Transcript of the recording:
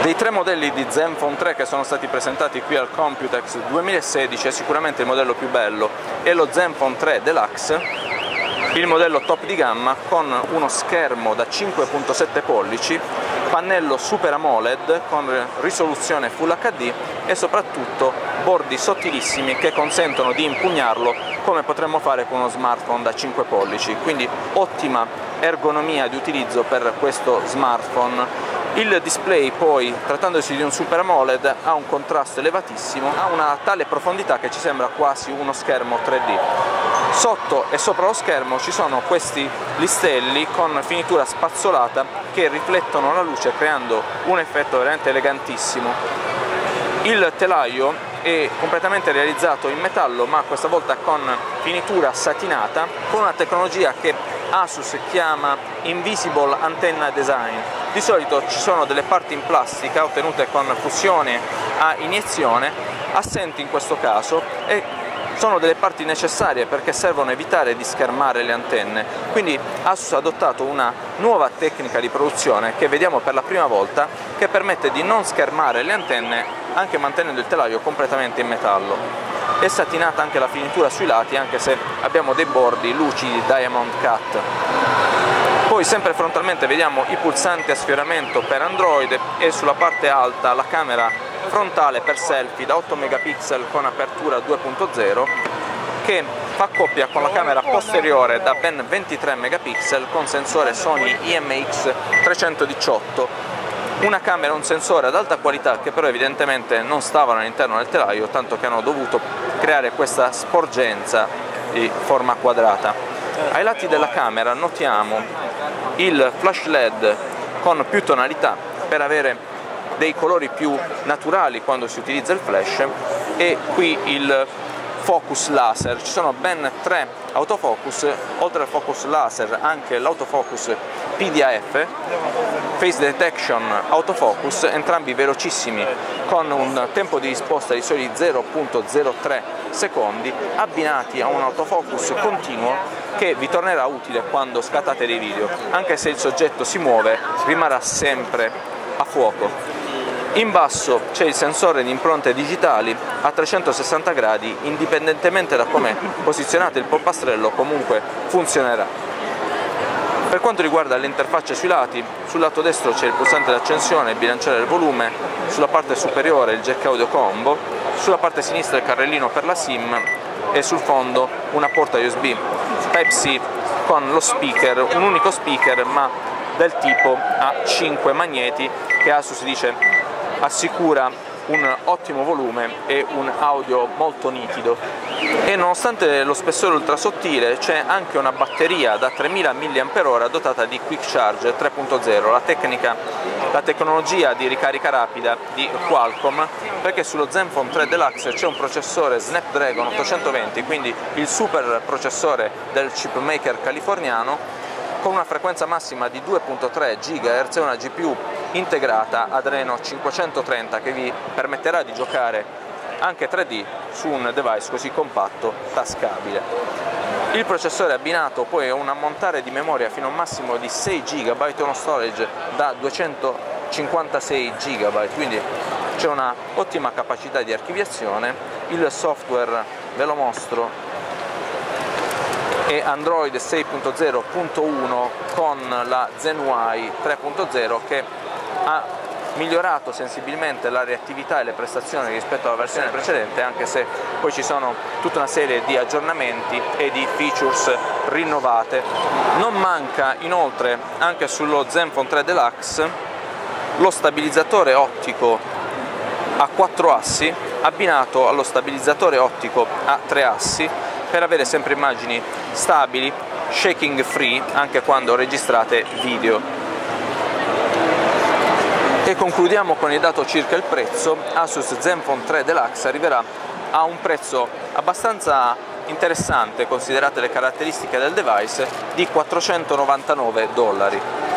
Dei tre modelli di Zenfone 3 che sono stati presentati qui al Computex 2016 è sicuramente il modello più bello, è lo Zenfone 3 Deluxe, il modello top di gamma con uno schermo da 5.7 pollici, pannello Super AMOLED con risoluzione Full HD e soprattutto bordi sottilissimi che consentono di impugnarlo come potremmo fare con uno smartphone da 5 pollici, quindi ottima ergonomia di utilizzo per questo smartphone. Il display poi, trattandosi di un Super AMOLED, ha un contrasto elevatissimo, ha una tale profondità che ci sembra quasi uno schermo 3D. Sotto e sopra lo schermo ci sono questi listelli con finitura spazzolata che riflettono la luce creando un effetto veramente elegantissimo. Il telaio è completamente realizzato in metallo, ma questa volta con finitura satinata, con una tecnologia che Asus chiama Invisible Antenna Design. Di solito ci sono delle parti in plastica ottenute con fusione a iniezione, assenti in questo caso, e sono delle parti necessarie perché servono a evitare di schermare le antenne. Quindi Asus ha adottato una nuova tecnica di produzione che vediamo per la prima volta, che permette di non schermare le antenne anche mantenendo il telaio completamente in metallo. È satinata anche la finitura sui lati, anche se abbiamo dei bordi lucidi Diamond Cut. Poi sempre frontalmente vediamo i pulsanti a sfioramento per Android e sulla parte alta la camera frontale per selfie da 8 megapixel con apertura 2.0 che fa coppia con la camera posteriore da ben 23 megapixel con sensore Sony IMX318. Una camera e un sensore ad alta qualità che però evidentemente non stavano all'interno del telaio, tanto che hanno dovuto creare questa sporgenza di forma quadrata. Ai lati della camera notiamo il flash LED con più tonalità per avere dei colori più naturali quando si utilizza il flash, e qui il focus laser. Ci sono ben 3 autofocus, oltre al focus laser anche l'autofocus PDAF, Face Detection Autofocus, entrambi velocissimi con un tempo di risposta di soli 0.03 secondi, abbinati a un autofocus continuo che vi tornerà utile quando scattate dei video. Anche se il soggetto si muove, rimarrà sempre a fuoco. In basso c'è il sensore di impronte digitali a 360 gradi, indipendentemente da come posizionate il polpastrello comunque funzionerà. Per quanto riguarda le interfacce sui lati, sul lato destro c'è il pulsante d'accensione, il bilanciere del volume, sulla parte superiore il jack audio combo, sulla parte sinistra il carrellino per la SIM e sul fondo una porta USB Type-C con lo speaker, un unico speaker ma del tipo a 5 magneti che Asus dice assicura un ottimo volume e un audio molto nitido. E nonostante lo spessore ultra sottile c'è anche una batteria da 3000 mAh dotata di Quick Charge 3.0, la tecnologia di ricarica rapida di Qualcomm, perché sullo Zenfone 3 Deluxe c'è un processore Snapdragon 820, quindi il super processore del chipmaker californiano, con una frequenza massima di 2.3 GHz e una GPU integrata Adreno 530 che vi permetterà di giocare anche 3D su un device così compatto, tascabile. Il processore abbinato poi a un ammontare di memoria fino a un massimo di 6 GB e uno storage da 256 GB, quindi c'è una ottima capacità di archiviazione. Il software ve lo mostro, e Android 6.0.1 con la Zen-UI 3.0 che ha migliorato sensibilmente la reattività e le prestazioni rispetto alla versione precedente, anche se poi ci sono tutta una serie di aggiornamenti e di features rinnovate. Non manca inoltre anche sullo Zenfone 3 Deluxe lo stabilizzatore ottico a 4 assi abbinato allo stabilizzatore ottico a 3 assi per avere sempre immagini stabili, shaking free anche quando registrate video. E concludiamo con il dato circa il prezzo. Asus Zenfone 3 Deluxe arriverà a un prezzo abbastanza interessante considerate le caratteristiche del device, di $499.